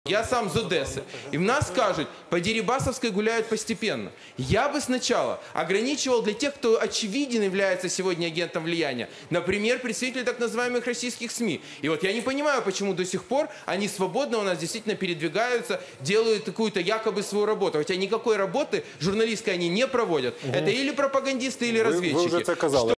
Я сам из Одессы. И в нас скажут, по Дерибасовской гуляют постепенно. Я бы сначала ограничивал для тех, кто очевидно является сегодня агентом влияния. Например, представители так называемых российских СМИ. И вот я не понимаю, почему до сих пор они свободно у нас действительно передвигаются, делают какую-то якобы свою работу. Хотя никакой работы журналистской они не проводят. Это или пропагандисты, или разведчики. Ви вже це казали.